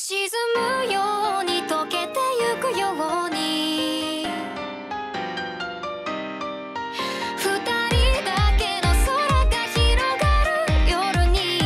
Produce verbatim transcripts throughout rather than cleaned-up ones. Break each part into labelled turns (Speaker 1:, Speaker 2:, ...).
Speaker 1: 沈むように溶けてゆくように二人だけの空が広がる夜に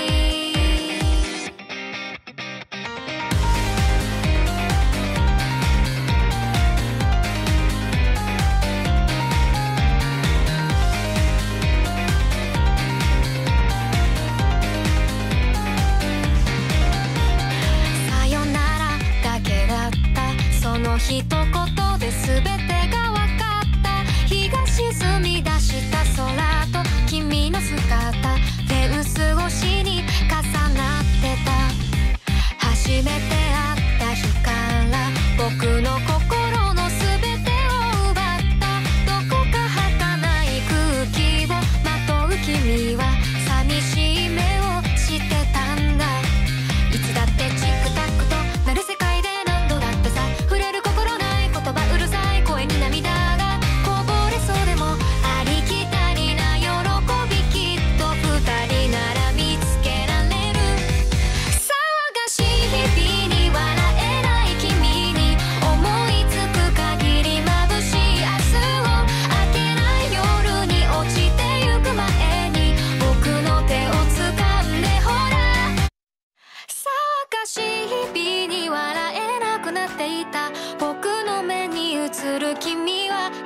Speaker 1: さよならだけだったその一言で全てが分かった日が沈み出した空と君の姿フェンス越しに重なってた初めて会った日から僕の心の全てを奪ったどこか儚い空気をまとう君は寂しい目をしてたんだいつだってチックタックとなる世界で何度だってさ触れる心ない言葉うるさい声に涙がこぼれそうでもありきたりな喜びきっと二人なら見つけられる騒がしい日々に笑えない君に思いつく限り眩しい明日を明けない夜に落ちてゆく前に僕の手を掴んでほら騒がしい日々に笑えなくなっていた僕の目に映る君は